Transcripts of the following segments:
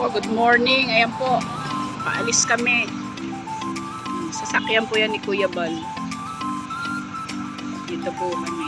po, good morning. Ayan po, paalis kami. Sasakyan po yan ni Kuya Bal. Dito po kami.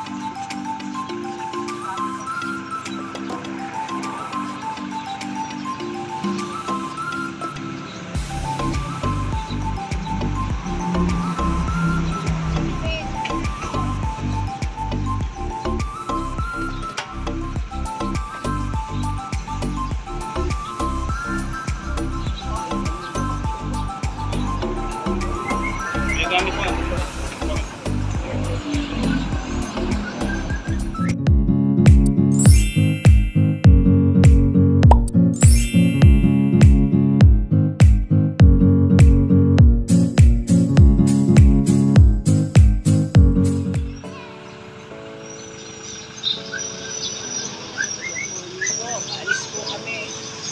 Alis po kami.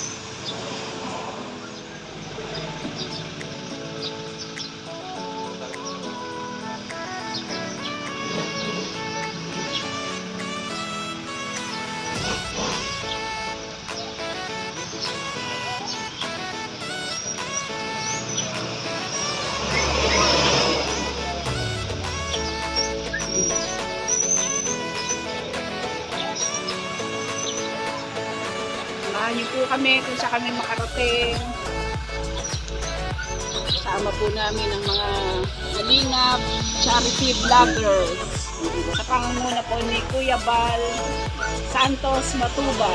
Samahan niyo po kami kung saan kami makarating. Kasama po namin ang mga Kalingap charity vloggers sa pangunguna po ni Kuya Bal Santos Matuba.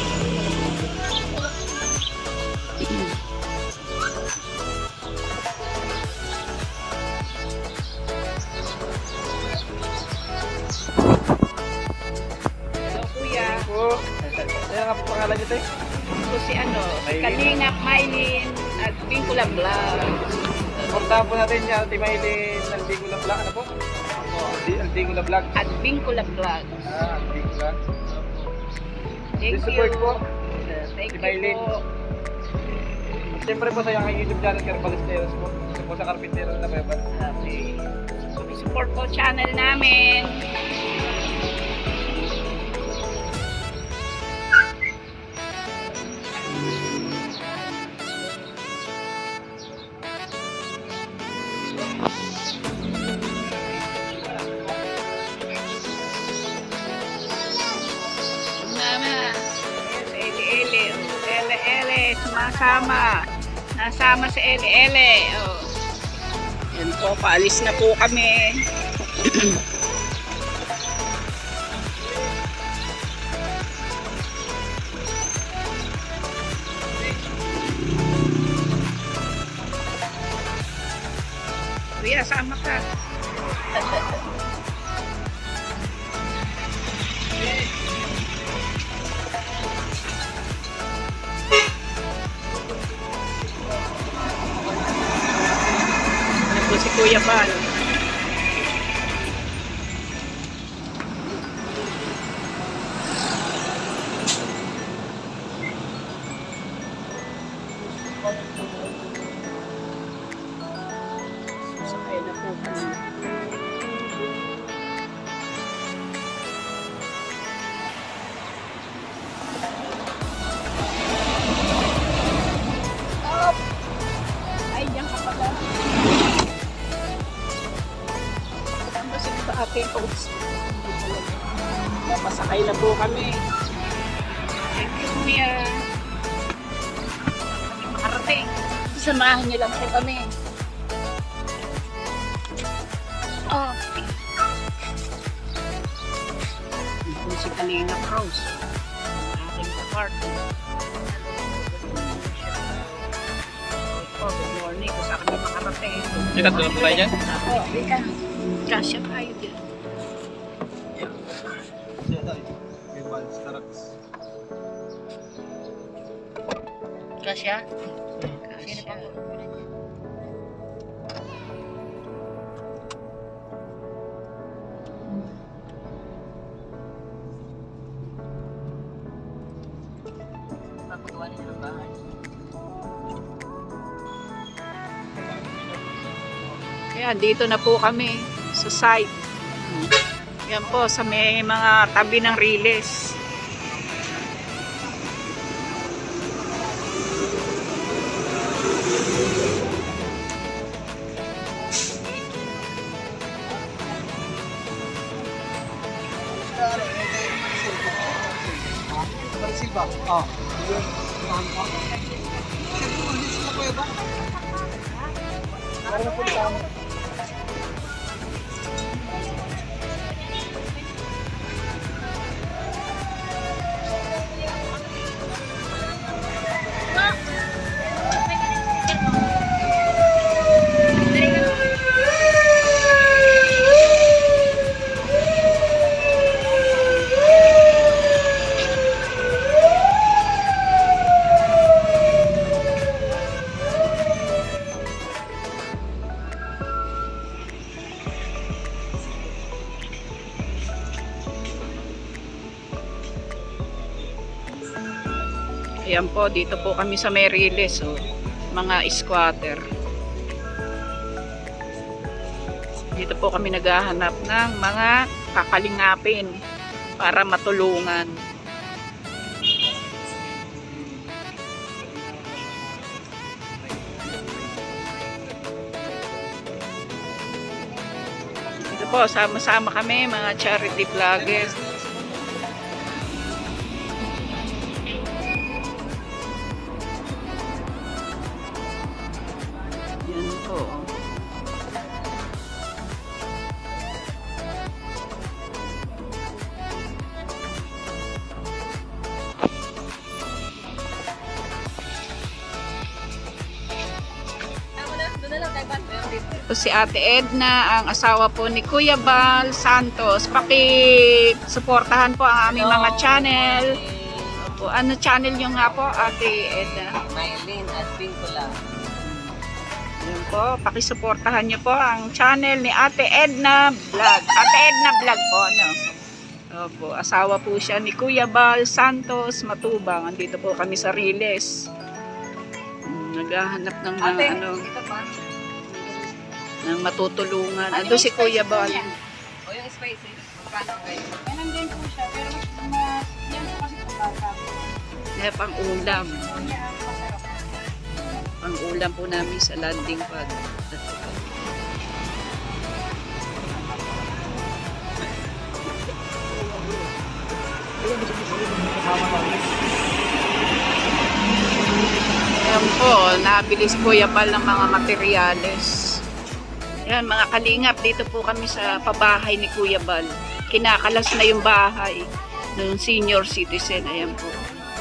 Hello Kuya. Kaya nga po pangalan nyo tayo? Ito si Kalingap Maylin at Vincula Vlog. Portahan po natin si Ate Maylin ng Vincula Vlog. Ano po? Ang Vincula Vlog. At Vincula Vlog. Ang Vincula. Thank you. Support po. Thank Si you Maylin. po. Siyempre po sa yung YouTube channel, Carbalesteros po. Isa po sa Carpintero na Beba. Okay. Support po channel namin. Ele, sumasama. Nasama si Ele. Oh. Yan po, paalis na po kami. Kuya, sama ka. Si Kuya Bal. Susakay na po kami. Ay, diyan ka pala. Aking coach. Pasakay na po kami. Thank you, Kuya. Makarating. Samahan niyo lang po kami. Oh. Ito si Kalingap Rose. Aking kapartner. Good morning. Kung saan kami makarating. Sikat doon po tayo dyan? Ako, Rika. Kasya tayo dyan. Kasya? Kasya. Papagawa nila ng bahay. Kaya dito na po kami sa site. Yan po sa may mga tabi ng Riles. Silva. Oh. Sila Kuya ba? Ano po lang? Ayan po, dito po kami sa Meriles, oh, mga squatter. Dito po kami naghahanap ng mga kakalingapin para matulungan. Dito po, sama-sama kami mga charity vloggers. Yan po. Ito si Ate Edna, ang asawa po ni Kuya Bal Santos. Paki-suportahan po ang aming mga channel. Opo, ano channel nyo nga po, Ate Edna? Maylin at Pincula. Yun po, pakisuportahan nyo po ang channel ni Ate Edna Vlog. Ate Edna Vlog po, ano? Opo, asawa po siya ni Kuya Bal Santos Matubang. Andito po kami sa Riles. Naghahanap ng mga Ate, ano, ito pa. ng matutulungan. Ando si Kuya Bal. O yung spicy. Magkano kayo? Ay, nandyan po siya, pero mas yan po kasi po bata. Kaya pang ulam. Pang ulam po namin sa landing pad. Ayan po, nabilis Kuya Bal ng mga materyales. Ayan, mga kalingap, dito po kami sa pabahay ni Kuya Bal. Kinakalas na yung bahay ng senior citizen. Ayan po.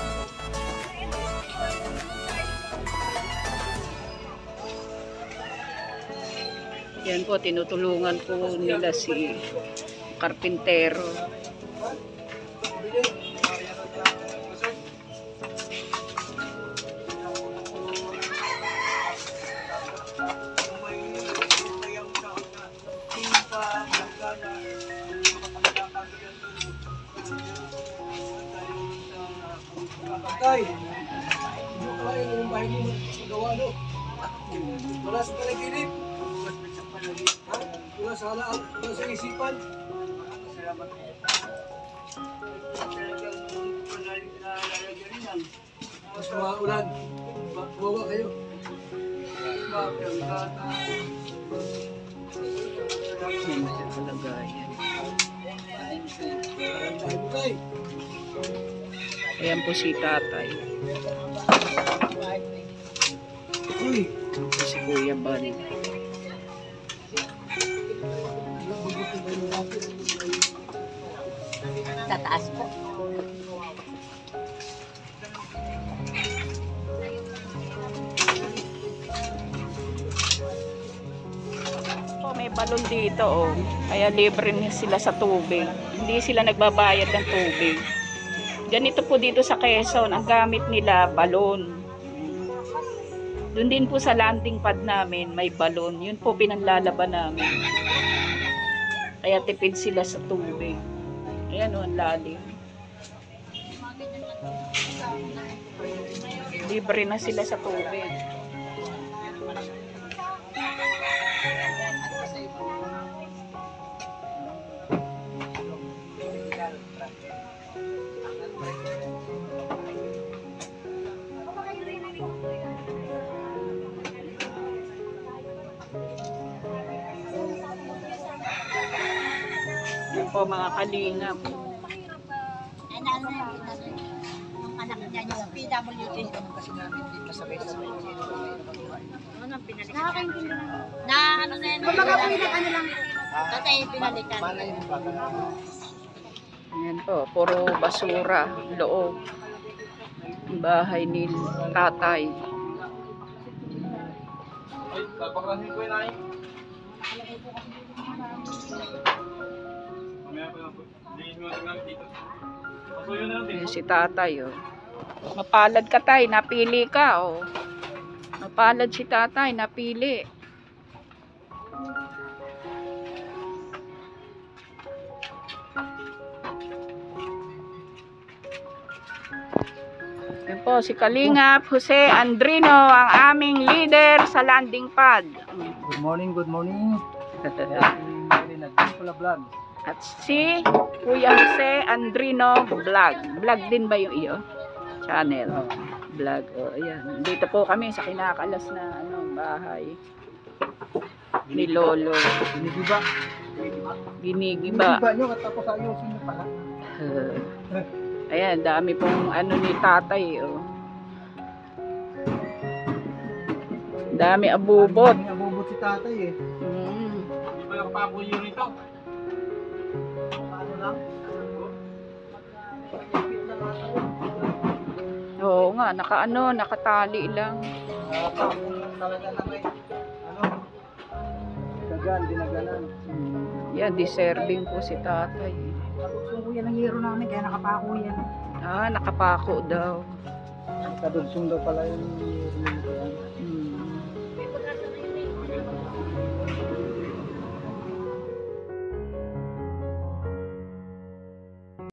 Ayan po, tinutulungan po nila si karpintero. Tay, hindi ko kaya yung bahay mo magawa, no? Wala sa panaginip. Ha? Wala sa isipan. Mas maulan. Kumawa kayo. Ayan po talaga yan. Tay, Ayan po si tatay. uy. Ito si Kuya Bal. Tataas po. Oh, may balon dito, oh. Kaya libre na sila sa tubig. Hindi sila nagbabayad ng tubig. Ganito po dito sa Quezon, ang gamit nila balon. Doon din po sa landing pad namin, may balon. Yun po pinanlalaban namin. Kaya tipid sila sa tubig. Ayan o, ang lalim. Libre na sila sa tubig. Yan po mga kalingap. anak niya yung PWD. Kasi namin dito sabay-sabay. Nakakaintindi na ano na yan. Kumbaga ano lang. Kasi pinalikan. Ayan po, puro basura, loob. Bahay ni tatay. Papakrasin ko yun ay. Mamaya pa lang po. Hindi mo natin dito. Pasuyo na lang dito. Ayan si tatay, oh. Mapalad ka, tay, napili ka, oh. Mapalad si tatay, napili. Ayan po, si Kalingap Jose Andrino, ang aming leader sa landing pad. Good morning, good morning. Nag-pula vlog. At si Kuya Jose Andrino Vlog. Vlog din ba yung iyo? Channel. Vlog. O, ayan. Dito po kami sa kinakalas na bahay ni Lolo. Ginigiba. Ginigiba. Ginigiba nyo at tapos ayusin nyo pala. Ayan, dami pong ni tatay. Oh. Dami abubot. May abubot si tatay eh. Hindi ba nakapabuyo rito? Ano lang? Oo nga, nakatali lang. Talaga na may dagan, dinaganan. Yan, deserving po si tatay. Kadugsong ko yan ang hero namin, kaya nakapako yan. Ah, nakapako daw. Kadugsong daw pala yung